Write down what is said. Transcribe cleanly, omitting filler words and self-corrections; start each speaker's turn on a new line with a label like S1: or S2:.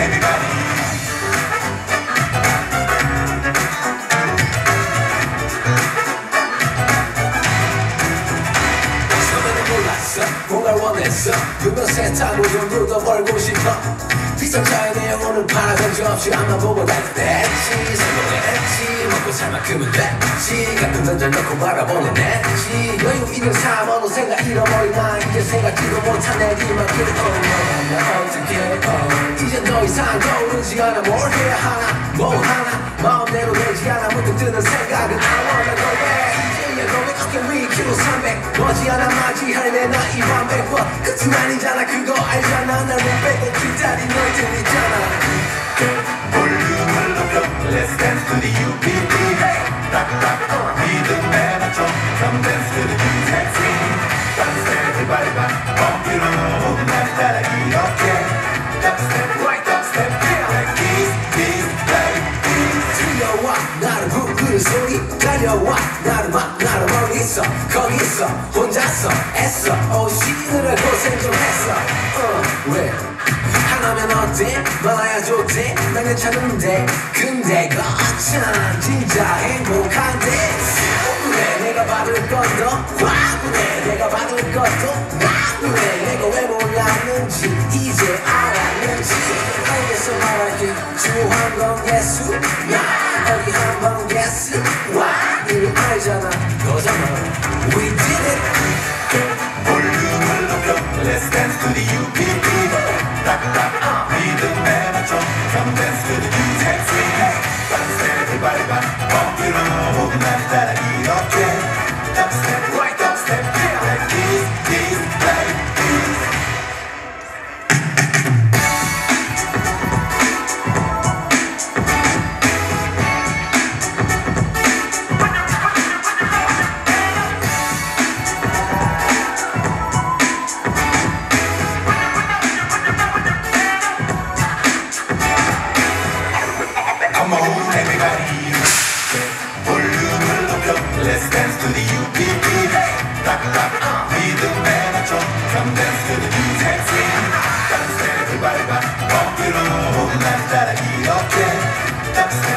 S1: 뭔가를 원했어 유명 세타고 돈도 더 벌고 싶어 비상자의 내 영혼을 팔아서 없이 앞만 보고 다녔댔지 성공했지 먹고 살 만큼은 됐지 가끔 던져놓고 바라보는 냈지 여유 있는 삶 어느샌가 잃어버린 나 이제 생각지도 못한 내일만 그래 나 어떻게 이제 더 이상 떠오르지 않아 뭘 해야 하나 뭐 하나 마음대로 되지 않아 문득 드는 생각은 I wanna go back 너의 어깨 위 키로 300 머지않아 맞이할 내 나이 완벽과 끝은 아니잖아 그거 알잖아 날 못 빼고 기다린 너희들 있잖아
S2: 볼륨을 높여 Let's dance to the UPD 딱딱 리듬에 맞춰 Come dance to the music scene Dance everybody back Bump it on 날 따라 이렇게 Dubstep, right dubstep Like this, like this
S1: 들려와 나를 부르는 소리 달려와 나를 멀리서 거기서 혼자서 애써 오시느라 고생 좀 했어 왜 하나면 어때 말아야 좋대 난 괜찮은데 근데 거참 진짜 행복한데 그래 내가 받을 것도 화분해 내가 받을 것도 나분해 내가 왜 몰랐는지 이제 알았는지 알겠어 말할게 중요한 건 예수 나 어디 한번 guess 와 이미 알잖아 너잖아 We did it
S2: 볼륨을 높여 Let's dance to the UPD 딱딱 리듬에 맞춰 Come dance to the music scene Dance everybody back Bump it on 날 따라 이렇게 Dubstep, right dubstep Like this, like this Come on everybody 볼륨을 높여 Let's dance to the UPD 딱딱 리듬에 맞춰 Come dance to the music scene Dance everybody back Bump it on 날 따라 이렇게 Dubstep